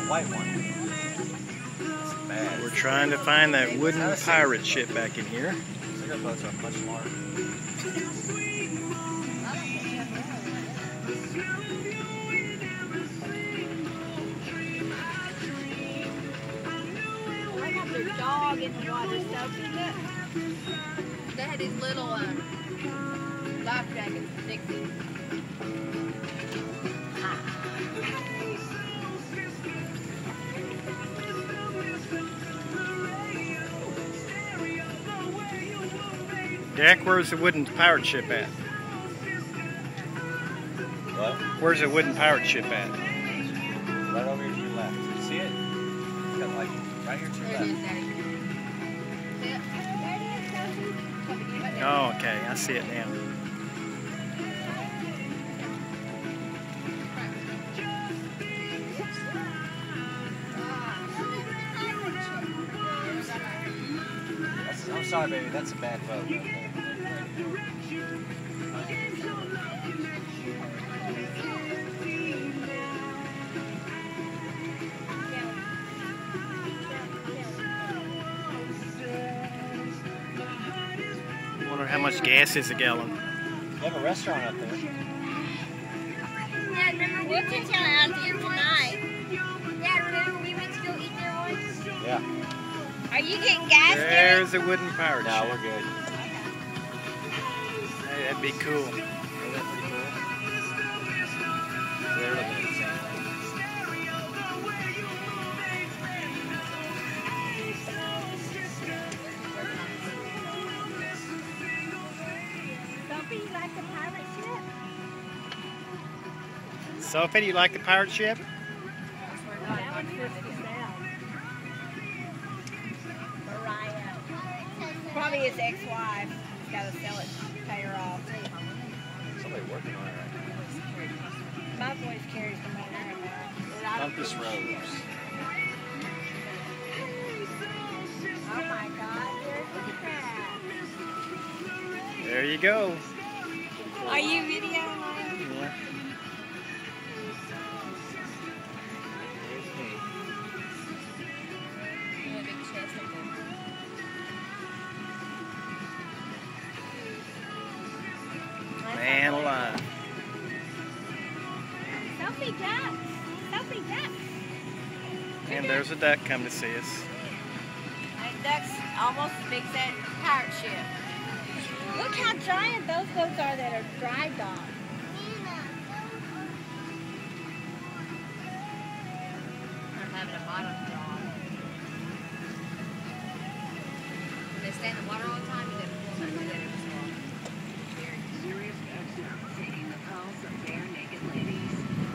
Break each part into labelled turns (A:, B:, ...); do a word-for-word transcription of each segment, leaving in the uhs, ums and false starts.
A: white one. Bad.
B: We're trying to find that wooden pirate ship back in here.
A: Cigarette boats are much larger.
C: I got their dog in the water, Sophie. Look. They had these little um, life jackets for Dixie.
B: Jack, where's the wooden pirate ship at?
A: What?
B: Where's the wooden pirate ship at?
A: Right over here to your left. You see it? It's got like right here to your
C: There it is, Daddy. See it?
B: Oh, okay. I see it now.
A: That's, I'm sorry, baby. That's a bad boat right there.
B: I wonder how much gas is a gallon.
A: You have a restaurant up there.
C: Yeah, remember we went to out there tonight. Yeah, remember we went to go eat there once?
A: Yeah.
C: Are you getting gas?
B: There's a wooden pirate
A: No,
B: ship.
A: we're good.
B: Hey, that'd be cool.
A: Isn't that pretty cool? They're looking at the same thing.
C: Sophie, you like the pirate ship?
B: Sophie, do you like the pirate ship?
C: That one's good to sell. Mariah. Probably his ex-wife. He's got to sell it to pay her off.
A: Somebody working on it right
C: My voice carries the money.
A: now. Compass Rose.
C: Oh my God, there's the crab.
B: There you go.
C: Are you videoing?
B: Yeah. Man alive.
C: Sophie duck. Sophie duck.
B: And there's a duck come to see us.
C: That duck's almost as big as that pirate ship. Look how giant those boats are that are dry docked. I'm having a bottom dog. When they stay in the water all the time, you gotta pull them out of that every so often.
D: Serious X M taking the pulse of bare naked ladies.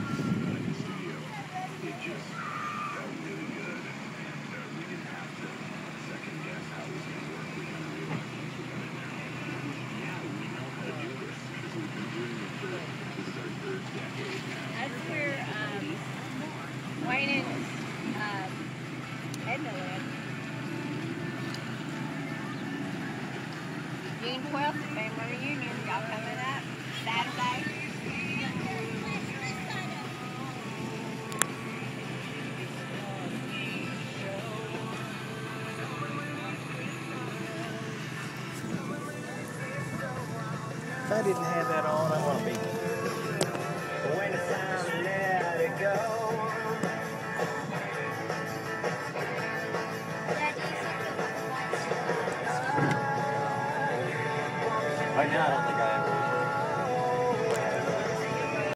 D: It just felt really good, and uh, we didn't have to second guess how this was going to work. We kind of realized once we got in there, yeah, we know how to do this because we've been doing it for this is our third decade now.
C: That's where um, Wayne and um, Edna live. June twelfth, family reunion. Y'all coming up Saturday?
B: If I didn't have that on, I want to be.
E: When it's time to let it go.
A: Right now, I don't think I have